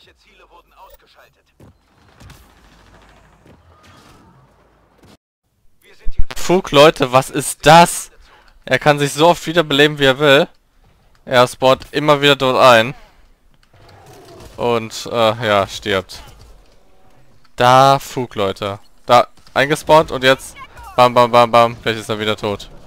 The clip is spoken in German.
Fug, Leute, was ist das? Er kann sich so oft wiederbeleben, wie er will. Er spawnt immer wieder dort ein. Und, ja, stirbt. Da, Fug, Leute. Da, eingespawnt und jetzt, bam, bam, bam, bam, vielleicht ist er wieder tot.